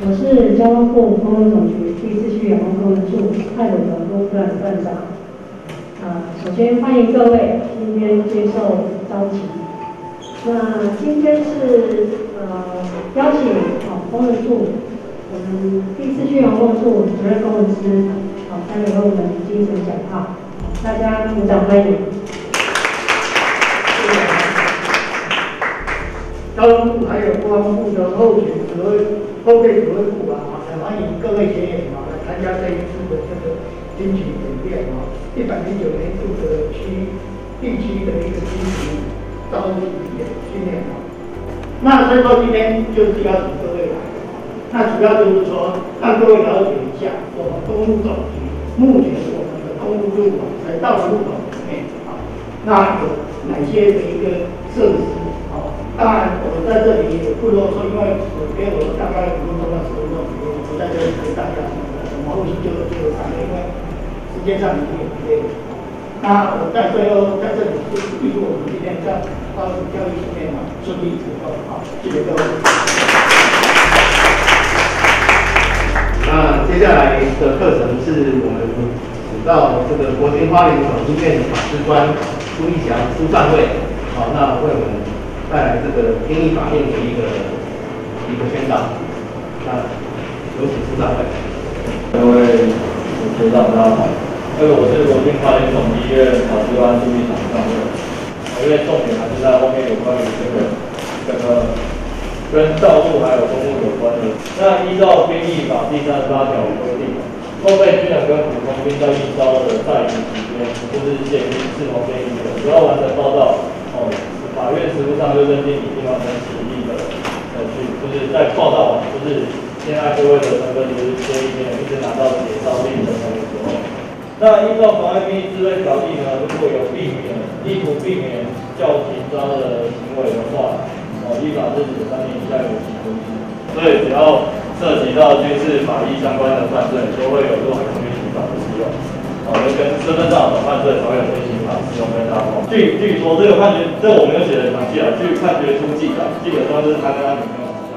我是交通部公路总局第4区养护工程处泰鲁的公段段长。首先欢迎各位今天接受召集。那今天是邀请公路处我们第4区养护处主任工程师3位为我们精神讲话，大家鼓掌欢迎。 交通部还有公安部的后备指挥部来欢迎各位学员来参加这一次的这个军情演练109年度的地区的一个军情召集训练那所以说今天就是邀请各位来，那主要就是说让各位了解一下我们公路总局目前我们的公路路口在道路路口里面那有哪些的一个设施。当然，我在这里也不啰嗦，因为给我大概5分钟到10分钟，我在这里给大家后续就上，因为时间上已经有累。那我在最后在这里就是预祝我们今天在高等教育训练顺利成功，谢谢各位。 那接下来的课程是我们请到这个国军花莲总医院法师官朱义祥师范会，那为我们带来这个兵役法令的一个宣导，那有请师长会。 各位学长大家好，我是国军花莲总医院法师官朱义祥师范会。因为重点还是在后面有关于这个跟道路还有公路有关的。那依照兵役法第38条规定，后备军人跟普通兵在应招的在役期间，就是宪兵、视同现役的，只要完成报到，法院实务上就认定你一定要跟起义的就是在报道完，就是现在各位的身份就是先一天一直拿到解照令的那个时候。那依照妨碍兵役自卫条例呢，如果有意图避免较刑抓的行为的话，依法是指3年以下有期徒刑。所以只要涉及到军事法益相关的犯罪，都会有入海空军刑法的适用。就跟身份上的犯罪才会有军刑法适用跟大家。据说这个判决，这我没有写的详细据判决书记载，基本上就是他跟他女朋友吵架。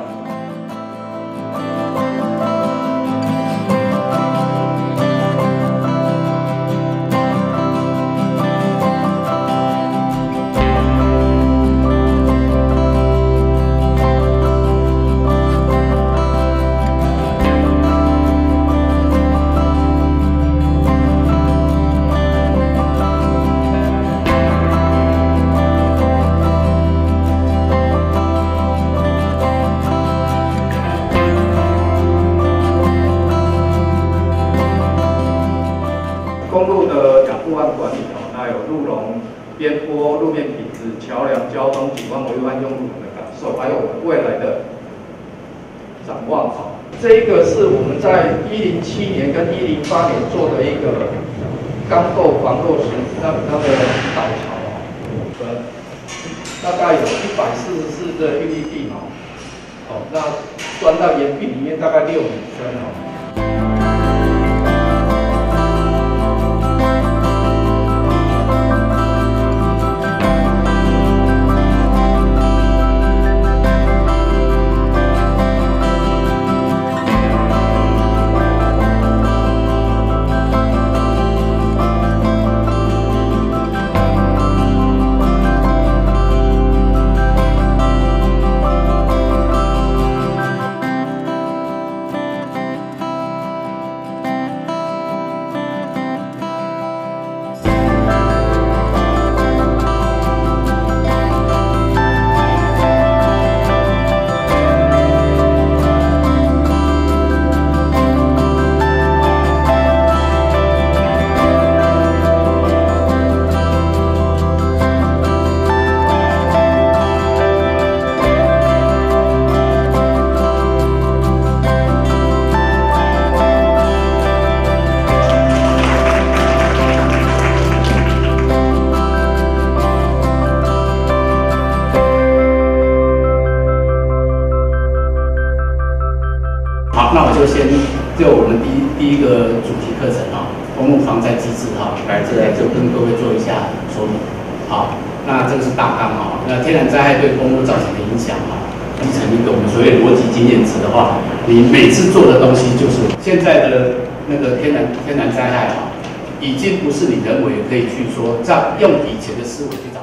公路的养护和管理那有路容、边坡、路面品质、桥梁、交通、景观维护和用路人的感受，还有我们未来的展望这一个是我们在107年跟108年做的一个钢构防漏石那个导桥大概有144的预立地那钻到岩壁里面大概6米深那我就先就我们第一个主题课程公路防灾机制来就跟各位做一下说明。好，那这个是大纲那天然灾害对公路造成的影响依成一个我们所谓逻辑经验值的话，你每次做的东西就是现在的那个天然灾害啊，已经不是你人为可以去说这样用以前的思维去找。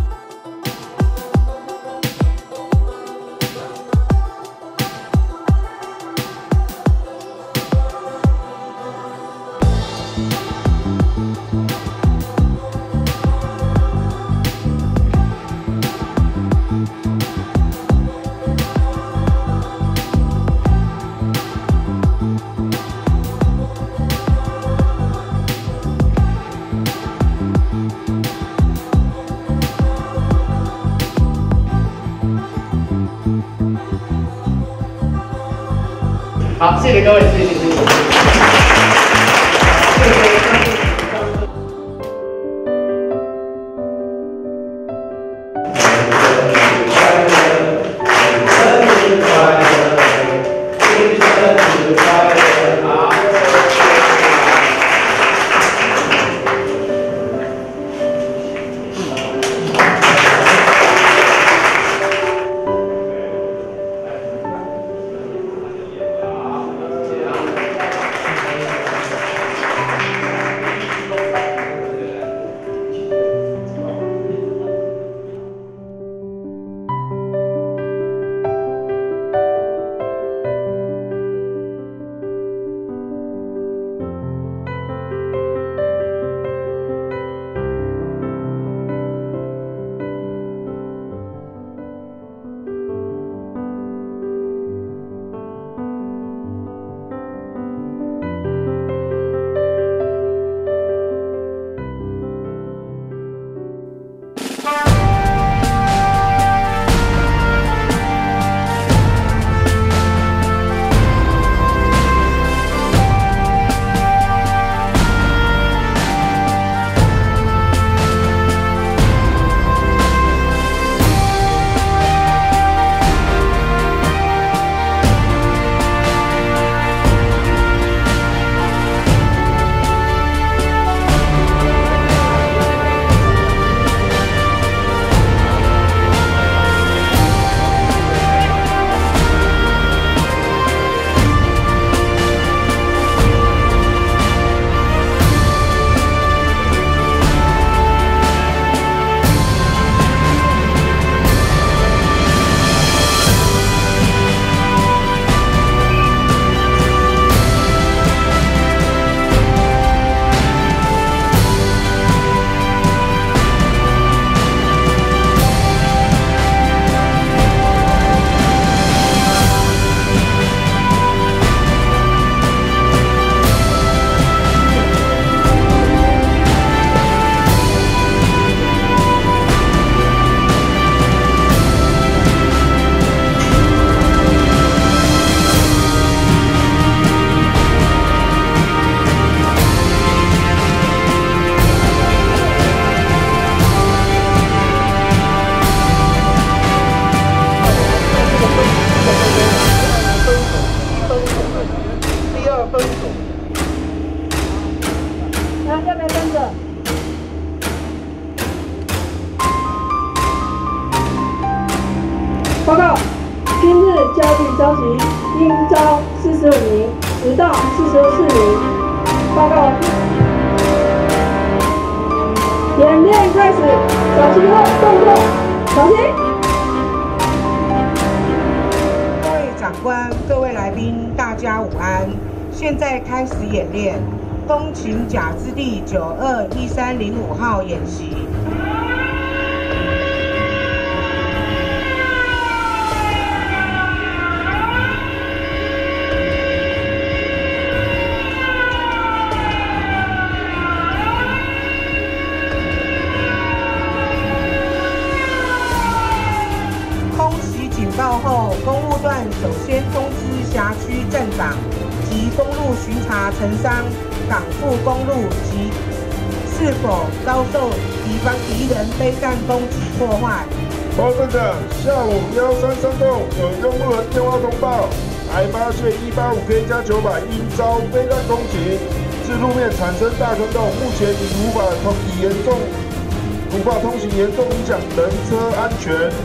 好，谢谢各位，谢谢。 报告，今日教育召集应招45名，直到44名。报告完毕。演练开始，小心后动作，小心。 各位长官、各位来宾，大家午安。现在开始演练东勤甲支地921305号演习。报后，公务段首先通知辖区镇长及公路巡查陈商、港富公路及是否遭受敌人飞弹攻击破坏。 报镇长，下午133栋有用户人电话通报，台八线185K加900因遭飞弹攻击，致路面产生大坑洞，目前已无法通行，严重影响人车安全。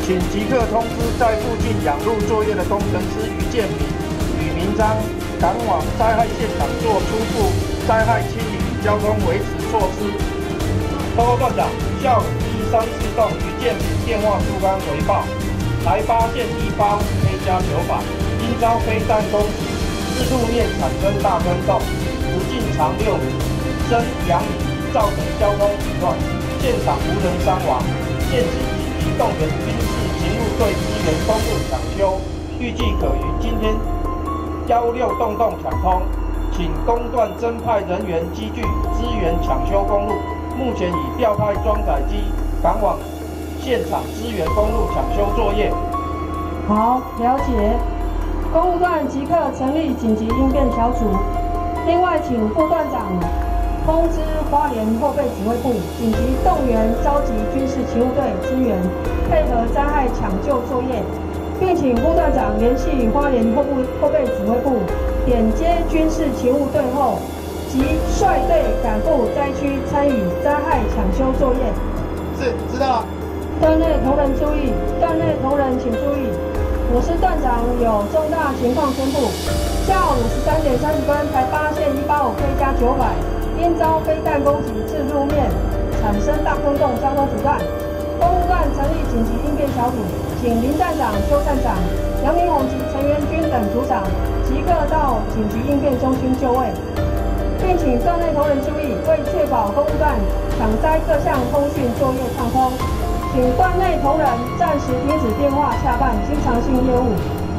请即刻通知在附近养路作业的工程师于建平、吕明章赶往灾害现场做初步灾害清理与交通维持措施。报告段长，下午134栋于建平电话速干回报，台八线185K+900，应遭飞弹攻击，自路面产生大坑洞，直径长6米，深2米，造成交通阻断，现场无人伤亡，现紧急动员军事勤务队支援公路抢修，预计可于今天16栋抢通，请公段增派人员机具支援抢修公路。目前已调派装载机赶往现场支援公路抢修作业。 好，了解。公务段即刻成立紧急应变小组。另外，请副段长通知花莲后备指挥部紧急动员召集军事勤务队支援，配合灾害抢救作业，并请副段长联系花莲后备指挥部点接军事勤务队后，即率队赶赴灾区参与灾害抢修作业。 是，知道了。 段内同仁注意，段内同仁请注意，我是段长，有重大情况宣布。下午13点30分，台八线185K+900，因遭飞弹攻击至路面，产生大坑洞，交通阻断。公务段成立紧急应变小组，请林站长、邱站长、杨明宏及陈元军等组长即刻到紧急应变中心就位。并请段内同仁注意，为确保公务段抢灾各项通讯作业畅通，请段内同仁暂时停止电话洽办经常性业务。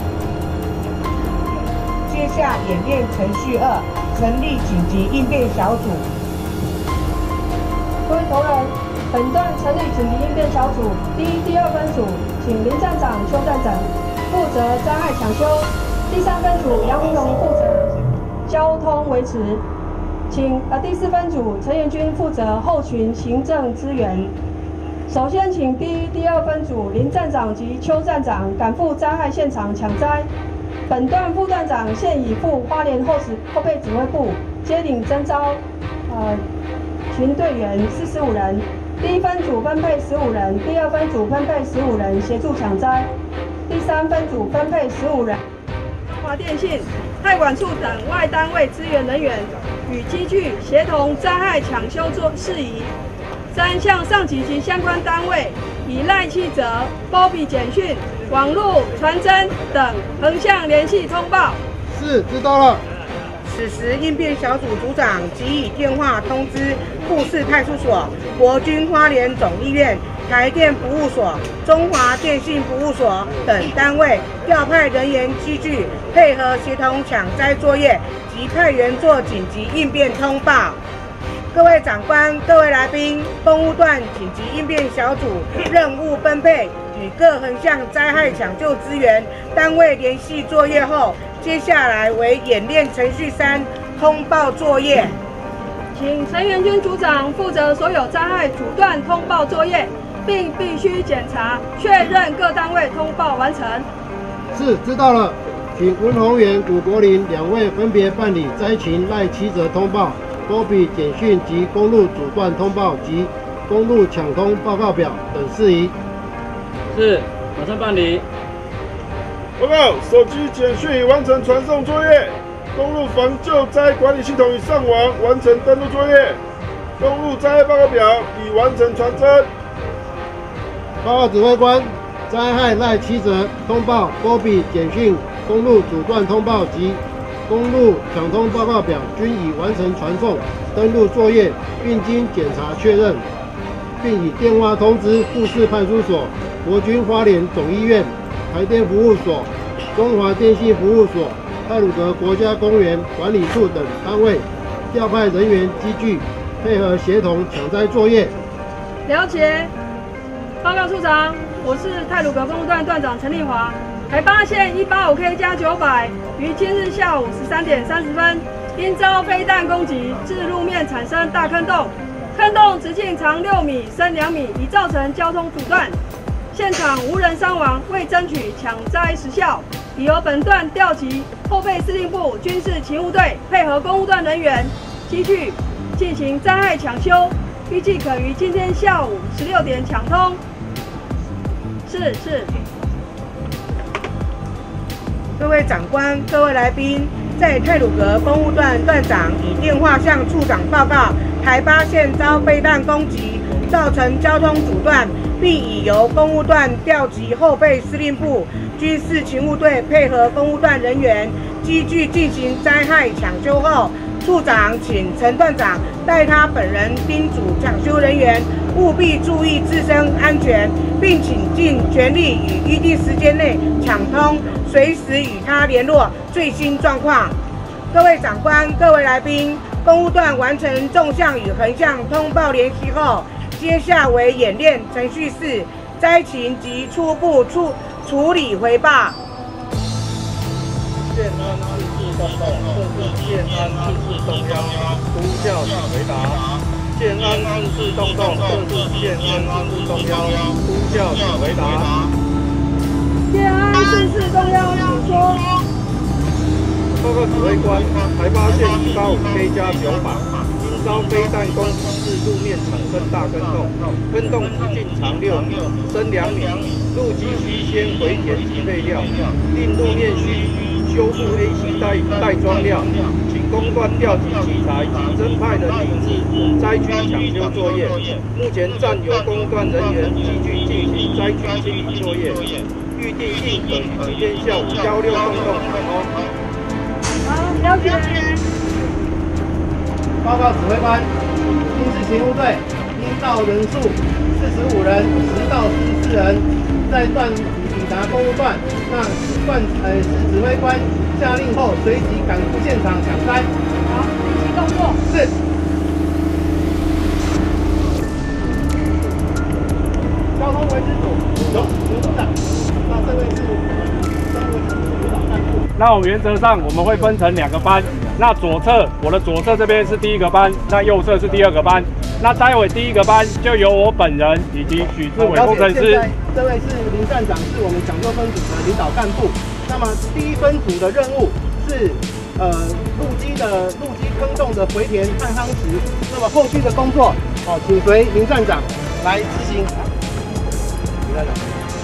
接下演练程序2，成立紧急应变小组。 各位同仁，本段成立紧急应变小组，第1、第2分组，请林站长、邱站长负责灾害抢修；第3分组杨明龙负责交通维持。第4分组陈元军负责后勤行政支援。首先，请第1、第2分组林站长及邱站长赶赴灾害现场抢灾。本段副段长现已赴花莲后备指挥部接领征召群队员45人，第1分组分配15人，第2分组分配15人协助抢灾，第3分组分配15人。中华电信、太管处等外单位支援人员与机具协同灾害抢修事宜。3向上级及相关单位以赖气则、Bobby 简讯、网络传真等横向联系通报。 是，知道了。 此时，应变小组组长即以电话通知富士派出所、国军花莲总医院、台电服务所、中华电信服务所等单位调派人员机具，配合协同抢灾作业及派员做紧急应变通报。各位长官、各位来宾，公务段紧急应变小组任务分配与各横向灾害抢救资源单位联系作业后，接下来为演练程序3通报作业。 请陈元军组长负责所有灾害阻断通报作业，并必须检查确认各单位通报完成。 是，知道了。请文宏源、古国林2位分别办理灾情赖7则通报、Bobby 简讯及公路阻断通报及公路抢通报告表等事宜。 是，马上办理。 报告，手机简讯已完成传送作业，公路防救灾管理系统已上网完成登录作业，公路灾害报告表已完成传真。 报告指挥官，灾害赖7则通报、Bobby 简讯、公路阻断通报及公路抢通报告表均已完成传送登录作业，并经检查确认，并以电话通知富士派出所、国军花莲总医院、台电服务所、中华电信服务所、太鲁阁国家公园管理处等单位调派人员机具，配合协同抢灾作业。 了解。报告处长，我是太鲁阁公务段段长陈丽华。台八线185K+900于今日下午13点30分，因遭飞弹攻击，致路面产生大坑洞，坑洞直径长6米，深2米，已造成交通阻断。现场无人伤亡，为争取抢灾时效，已由本段调集后备司令部军事勤务队配合公务段人员机具进行灾害抢修，预计可于今天下午16点抢通。 是。 各位长官、各位来宾，在太鲁阁公务段段长以电话向处长报告台8线遭飞弹攻击，造成交通阻断，并已由公务段调集后备司令部军事勤务队配合公务段人员积极进行灾害抢修后，处长请陈段长代他本人叮嘱抢修人员务必注意自身安全，并请尽全力于预定时间内抢通，随时与他联络最新状况。各位长官、各位来宾，公务段完成纵向与横向通报联系后，接下为演练程序4灾情及初步处理回报。 建安44动动，这是建安44中央，呼叫请回答。建安44动动，这是建安44中央，呼叫请回答。 建安44中央，请说。 报告指挥官，台8线185K+900，因遭飞弹攻击致路面产生大坑洞，坑洞直径长6米，深2米，路基需先回填及配料，令路面需修复 AC 带装料，请公段调集器材及增派人力至灾区抢修作业。目前暂由公段人员继续进行灾区清理作业，预定应可于今天下午交6动动开通。 好，了解。 报告指挥官，军事勤务队应到人数45人，实到14人，在段抵达公务段，那指挥官下令后，随即赶赴现场抢灾。 好，立即动作。 是。交通维持组由刘组长，那这位是领导干部。 那我们原则上我们会分成2个班，那我的左侧这边是第1个班，那右侧是第2个班。那待会第1个班就由我本人以及许志伟工程师。 这位是林站长，是我们抢救分组的领导干部。那么第1分组的任务是路基坑洞的回填和夯实。那么后续的工作，请随林站长来执行。林站长。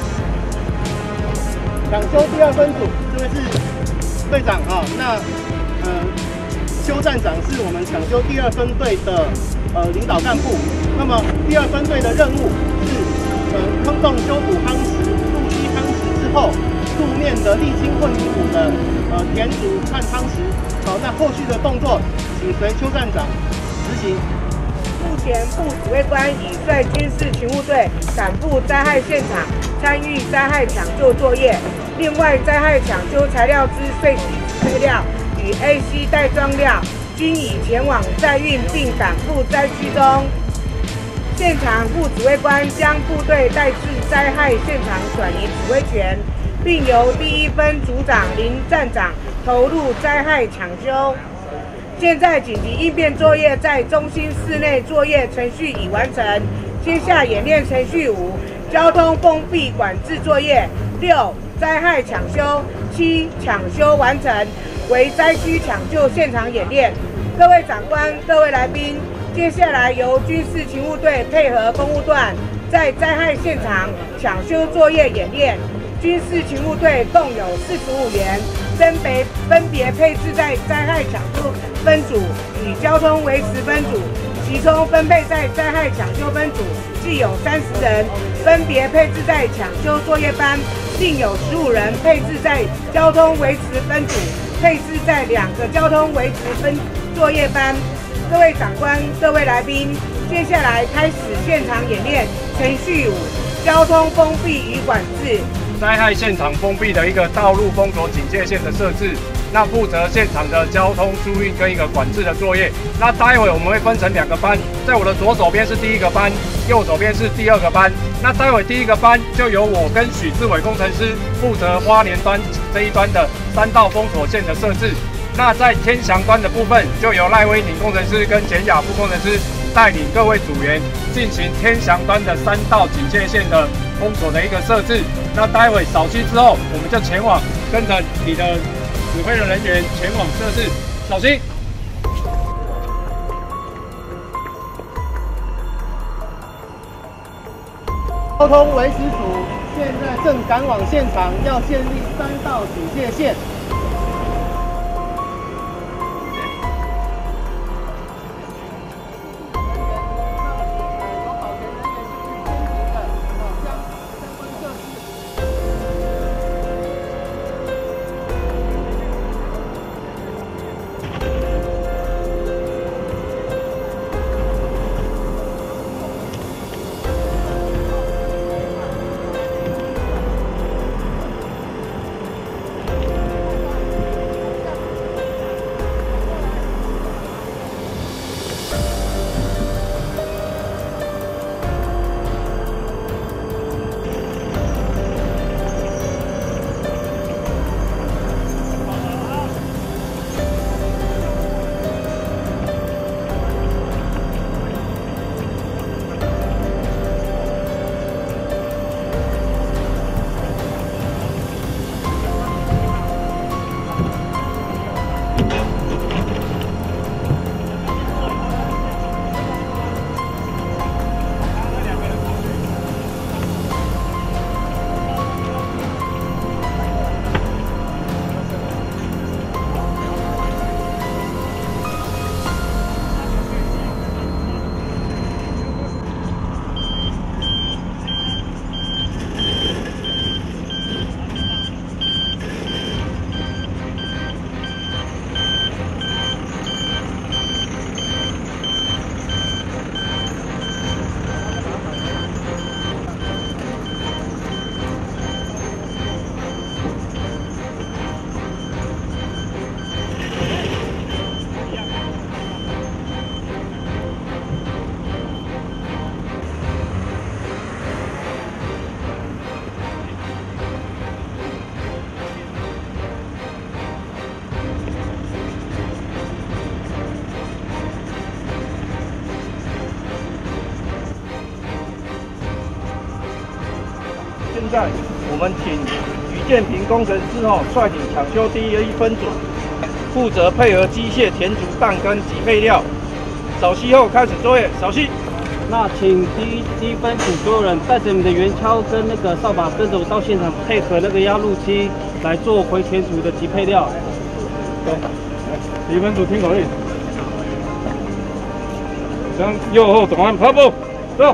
抢修第2分组，这位是队长啊。那邱站长是我们抢修第2分队的领导干部。那么第2分队的任务是坑洞修补夯实，路基夯实之后，路面的沥青混凝土的填筑和夯实。好，那后续的动作，请随邱站长执行。 目前部指挥官已率军事勤务队赶赴灾害现场，参与灾害抢救作业。另外，灾害抢修材料之碎石配料与 AC 带装料均已前往载运，并赶赴灾区中。现场部指挥官将部队带至灾害现场转移指挥权，并由第1分组长林站长投入灾害抢修。现在紧急应变作业在中心室内作业程序已完成，接下演练程序5：交通封闭管制作业；6、灾害抢修；7、抢修完成，为灾区抢救现场演练。各位长官、各位来宾，接下来由军事勤务队配合公务段，在灾害现场抢修作业演练。军事勤务队共有45员，分别配置在灾害抢救分组与交通维持分组，其中分配在灾害抢修分组计有30人，分别配置在抢修作业班，另有15人配置在交通维持分组，配置在2个交通维持分作业班。各位长官、各位来宾，接下来开始现场演练程序5：交通封闭与管制。 灾害现场封闭的一个道路封锁警戒线的设置，那负责现场的交通疏运跟一个管制的作业。那待会我们会分成2个班，在我的左手边是第1个班，右手边是第2个班。那待会第1个班就由我跟许志伟工程师负责花莲端这一端的3道封锁线的设置。那在天祥端的部分，就由赖威宁工程师跟简雅副工程师带领各位组员进行天祥端的3道警戒线的封锁的一个设置。那待会扫区之后，我们就前往跟着你的指挥的人员前往设置扫区。 交通维持组现在正赶往现场，要建立3道警戒线。 现在我们请于建平工程师率领抢修第1分组，负责配合机械填足弹根及配料。扫息后开始作业，扫息。 那请第一分组所有人带着你们的圆锹跟那个扫把，跟着我到现场配合那个压路机来做回填组的及配料。 对，第一分组听口令，向右后转弯跑步，走。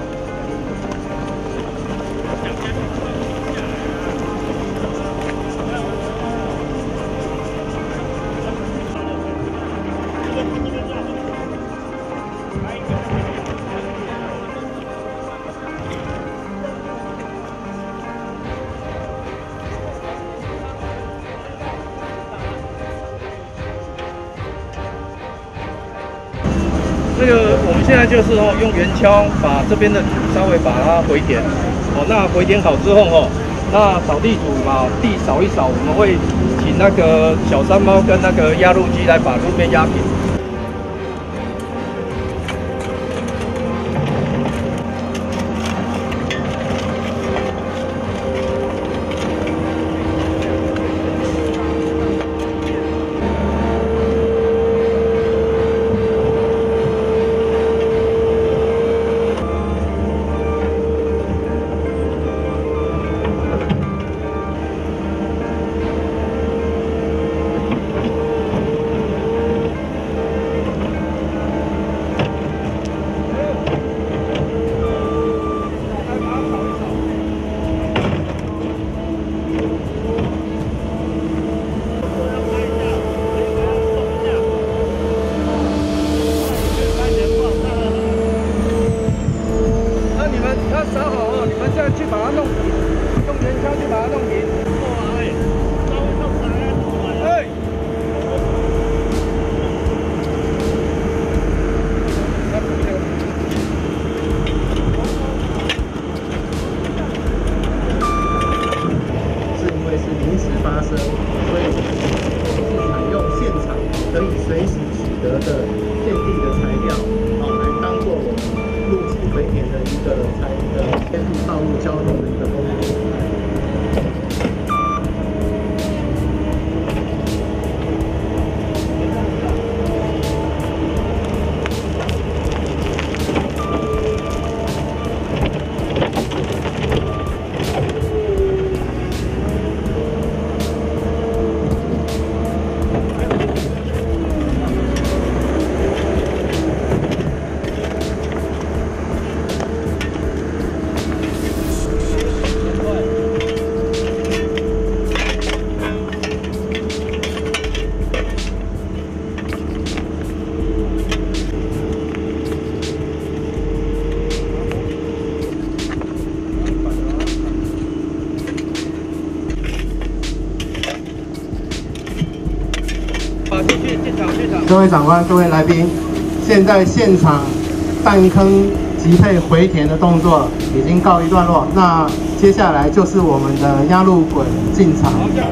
这个我们现在就是用圆锹把这边的土稍微把它回填，那回填好之后那扫地组把地扫一扫，我们会请那个小山猫跟那个压路机来把路面压平。 各位长官、各位来宾，现在现场弹坑级配回填的动作已经告一段落，那接下来就是我们的压路滚进场。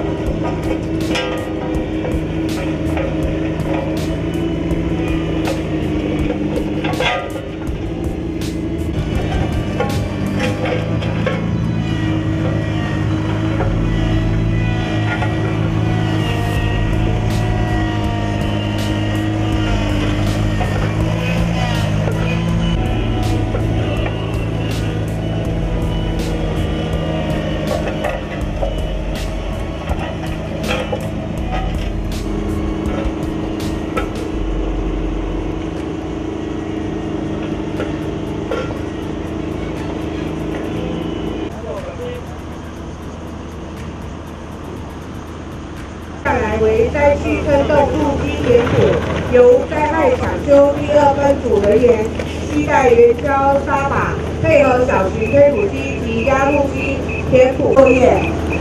下来为灾区坑洞路基填补，由灾害抢修第2分组人员携带圆胶沙把，配合小型推土机及压路机填补作业。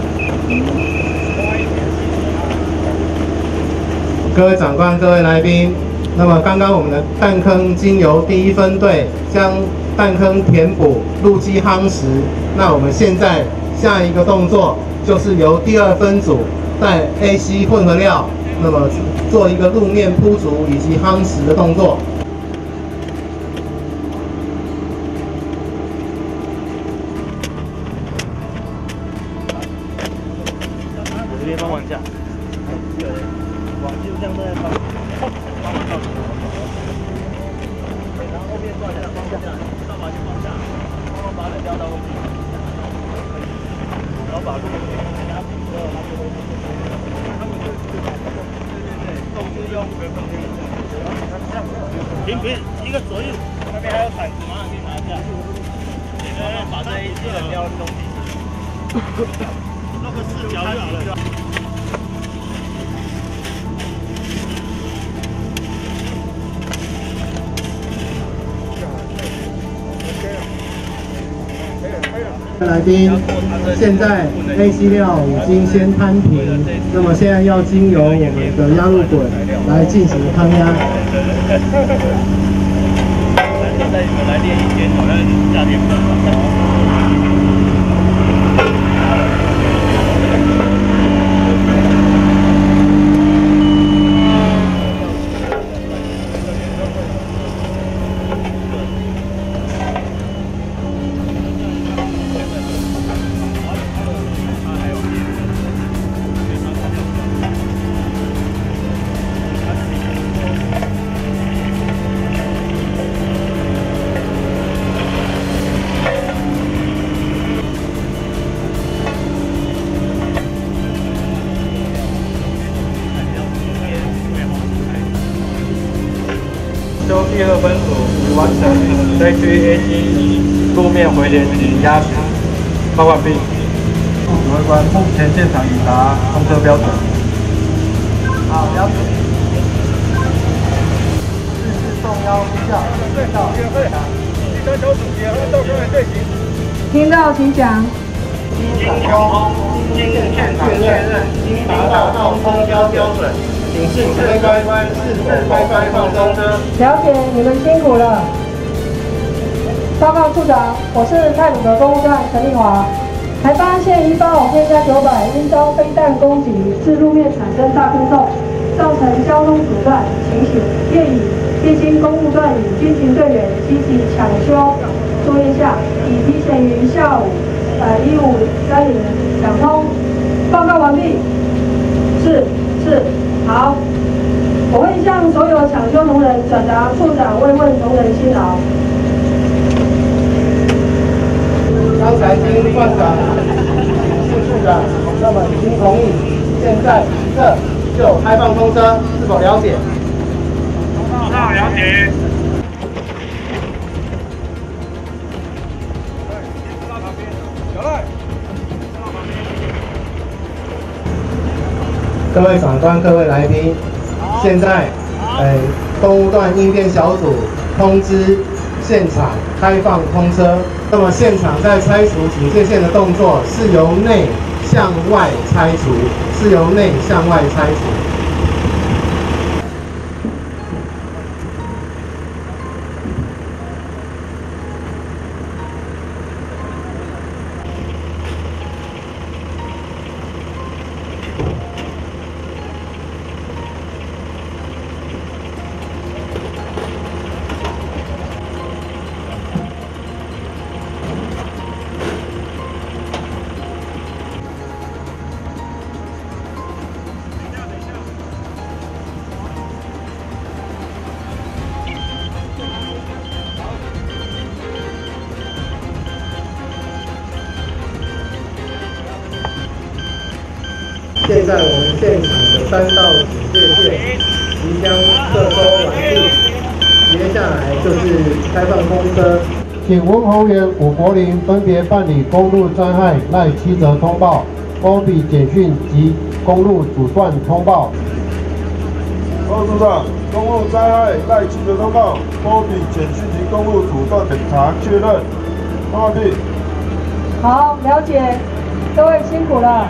各位长官、各位来宾，那么刚刚我们的弹坑经由第1分队将弹坑填补，路基夯实。那我们现在下一个动作就是由第2分组带 AC 混合料，那么做一个路面铺筑以及夯实的动作。 我这边帮忙一下，往就这样在帮忙到底。然后后面放下，上把就放下，帮忙把人吊到后面，然后把路给压平之后，它就会。停，一个左右，那边还有铲子，马上去拿一下。把这一个雕东西，弄个4角就好了。 来宾，现在 AC 料已经先摊平，那么现在要经由我们的压路滚来进行抗压。 现在你们来练一天，好像夏天比较少。 第2分组已完成灾区 AC 路面回填及压实，报完毕。指挥官，目前现场已达通车标准。好，了解。日式送腰呼叫，最少约会场，第3小组结合到各位队形。 听到请讲。 经通，经现场确认，经达到通交标准。请示指挥官是否开放通车？ 了解，你们辛苦了。报告处长，我是太鲁阁公务段陈丽华。台八线185片加900因遭飞弹攻击，致路面产生大坑洞，造成交通阻断情形。业经公务段与军情队员积极抢修作业下，已提前于下午15:30抢通。报告完毕。是。好，我会向所有抢修同仁转达处长慰问同仁辛劳。 刚才经段长请示处长，那么已经同意，现在这就开放通车，是否了解？ 了解。 各位长官、各位来宾，现在，公务段应变小组通知现场开放通车。那么现场在拆除警戒线的动作是由内向外拆除， 在我们现场的3道警戒线即将撤收完毕，接下来就是开放公车。 请温宏源、伍柏林分别办理公路灾害赖7则通报、欧比简讯及公路阻断通报。 报处长，公路灾害赖7则通报、欧比简讯及公路阻断检查确认。完毕。 好，了解，各位辛苦了。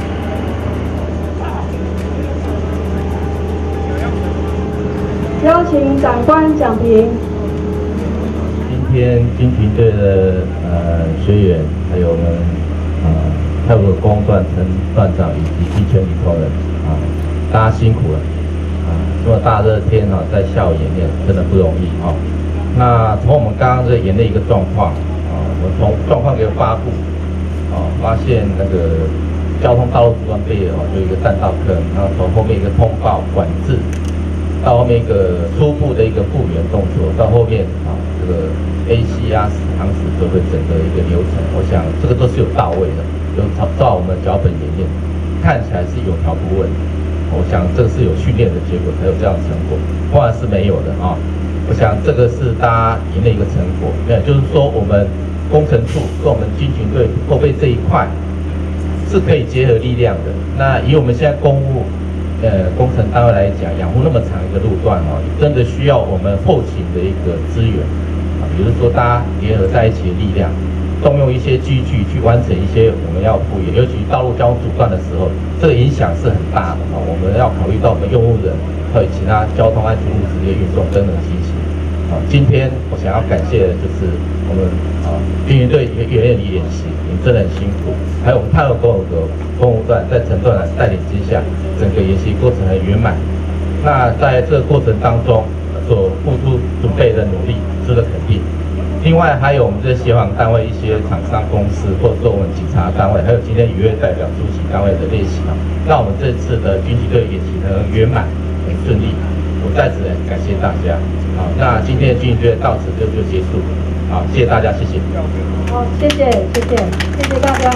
邀请长官讲评。 今天军群队的学员，还有我们派出所公段陈段长以及全体同仁大家辛苦了这么大热天在下午演练真的不容易那从我们刚刚这演练一个状况我们从状况给发布发现那个交通道路阻断备有一个弹道坑，然后从后面一个通报管制，到后面一个初步的一个复原动作，到后面这个 AC 航驶都会整个一个流程，我想这个都是有到位的，有照我们脚本演练，看起来是有条不紊。我想这个是有训练的结果才有这样的成果，不然是没有的我想这个是大家演练一个成果，就是说我们工程处跟我们军群队后备这一块是可以结合力量的。那以我们现在工程单位来讲，养护那么长一个路段真的需要我们后勤的一个资源比如说大家联合在一起的力量，动用一些机具去完成一些我们要复原，尤其道路交通阻断的时候，这个影响是很大的我们要考虑到我们用户人还有其他交通安全物资的运送等等情形今天我想要感谢的就是我们军营队演习，你们真的很辛苦，还有我们派出所公务段在陈段长带领之下，整个演习过程很圆满。那在这个过程当中所付出准备的努力值得肯定。另外还有我们这些协防单位一些厂商公司，或者说我们警察单位，还有今天与会代表出席单位的练习让我们这次的军旗队演习很圆满很顺利。我在此感谢大家。那今天的军旗队到此就结束。谢谢大家，谢谢。 好，谢谢大家。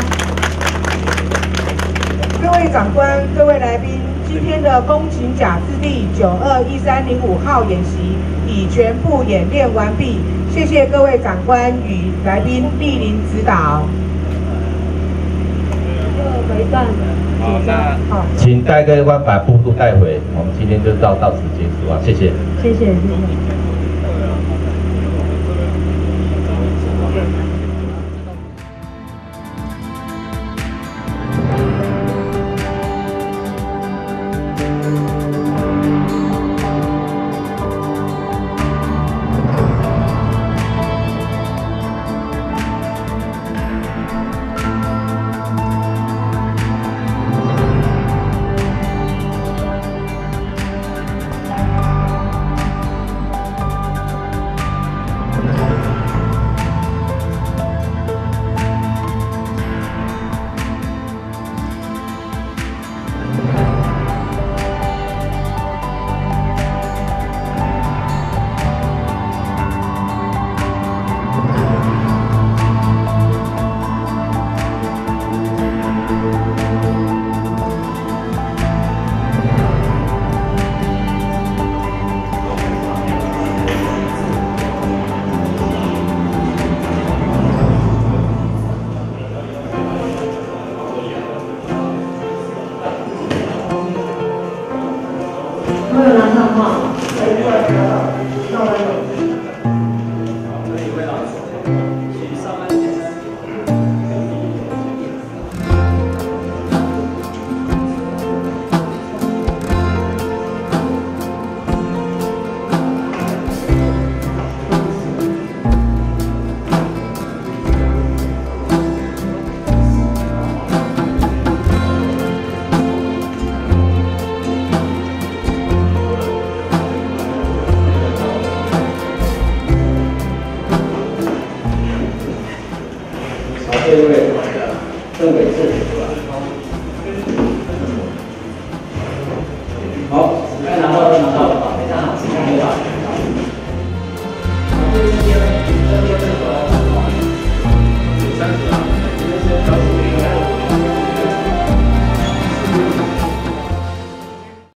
各位长官、各位来宾，今天的弓形甲之第921305号演习已全部演练完毕，谢谢各位长官与来宾莅临指导。 回转。 好，那请戴各官把步度带回，我们今天就到此结束谢谢。 谢谢。 这位郑伟志。